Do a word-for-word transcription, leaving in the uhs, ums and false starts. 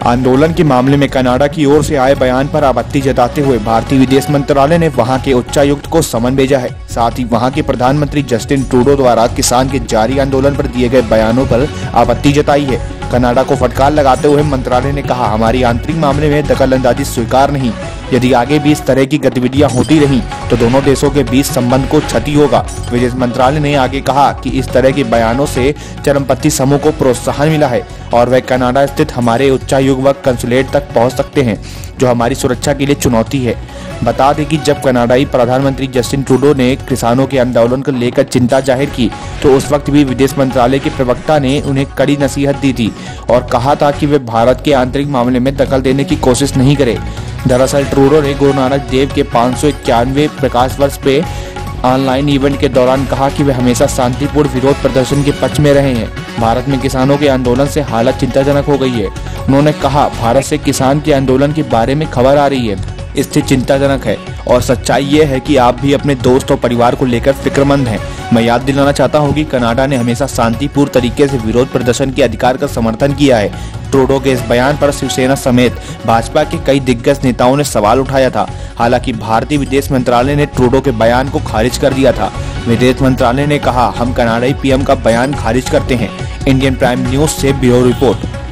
आंदोलन के मामले में कनाडा की ओर से आए बयान पर आपत्ति जताते हुए भारतीय विदेश मंत्रालय ने वहां के उच्चायुक्त को समन भेजा है। साथ ही वहां के प्रधानमंत्री जस्टिन ट्रूडो द्वारा किसान के जारी आंदोलन पर दिए गए बयानों पर आपत्ति जताई है। कनाडा को फटकार लगाते हुए मंत्रालय ने कहा, हमारी आंतरिक मामले में दखलंदाजी स्वीकार नहीं। यदि आगे भी इस तरह की गतिविधियां होती रहीं तो दोनों देशों के बीच संबंध को क्षति होगा। विदेश मंत्रालय ने आगे कहा कि इस तरह के बयानों से चरमपंथी समूह को प्रोत्साहन मिला है और वह कनाडा स्थित हमारे उच्चायुक्त व कंसुलेट तक पहुंच सकते हैं, जो हमारी सुरक्षा के लिए चुनौती है। बता दें कि जब कनाडाई प्रधानमंत्री जस्टिन ट्रूडो ने किसानों के आंदोलन को लेकर चिंता जाहिर की तो उस वक्त भी विदेश मंत्रालय के प्रवक्ता ने उन्हें कड़ी नसीहत दी थी और कहा था कि वे भारत के आंतरिक मामले में दखल देने की कोशिश नहीं करें। दरअसल ट्रूडो ने गुरु नानक देव के पाँच सौ इक्यानवे प्रकाश वर्ष पे ऑनलाइन इवेंट के दौरान कहा कि वे हमेशा शांतिपूर्ण विरोध प्रदर्शन के पक्ष में रहे हैं। भारत में किसानों के आंदोलन से हालत चिंताजनक हो गई है। उन्होंने कहा, भारत से किसान के आंदोलन के बारे में खबर आ रही है, इससे चिंताजनक है और सच्चाई ये है कि आप भी अपने दोस्त और परिवार को लेकर फिक्रमंद हैं। मैं याद दिलाना चाहता हूं कि कनाडा ने हमेशा शांतिपूर्ण तरीके से विरोध प्रदर्शन के अधिकार का समर्थन किया है। ट्रूडो के इस बयान पर शिवसेना समेत भाजपा के कई दिग्गज नेताओं ने सवाल उठाया था। हालांकि भारतीय विदेश मंत्रालय ने ट्रूडो के बयान को खारिज कर दिया था। विदेश मंत्रालय ने कहा, हम कनाडाई पीएम का बयान खारिज करते हैं। इंडियन प्राइम न्यूज से ब्यूरो रिपोर्ट।